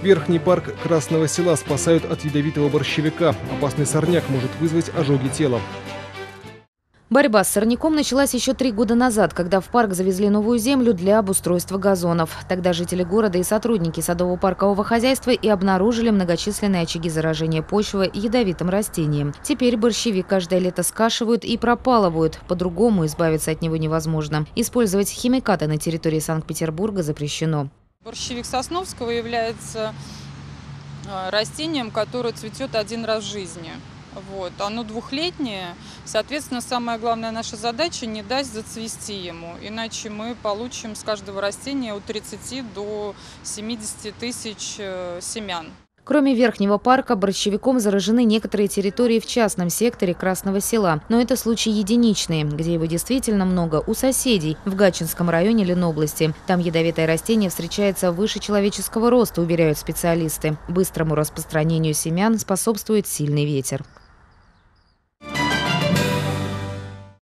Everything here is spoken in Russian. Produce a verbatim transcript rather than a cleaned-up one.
Верхний парк Красного Села спасают от ядовитого борщевика. Опасный сорняк может вызвать ожоги тела. Борьба с сорняком началась еще три года назад, когда в парк завезли новую землю для обустройства газонов. Тогда жители города и сотрудники садово-паркового хозяйства и обнаружили многочисленные очаги заражения почвы ядовитым растением. Теперь борщевик каждое лето скашивают и пропалывают. По-другому избавиться от него невозможно. Использовать химикаты на территории Санкт-Петербурга запрещено. Борщевик Сосновского является растением, которое цветет один раз в жизни. Вот. Оно двухлетнее, соответственно, самая главная наша задача – не дать зацвести ему, иначе мы получим с каждого растения от тридцати до семидесяти тысяч семян. Кроме Верхнего парка, борщевиком заражены некоторые территории в частном секторе Красного Села. Но это случаи единичные, где его действительно много у соседей в Гатчинском районе Ленобласти. Там ядовитое растение встречается выше человеческого роста, уверяют специалисты. Быстрому распространению семян способствует сильный ветер.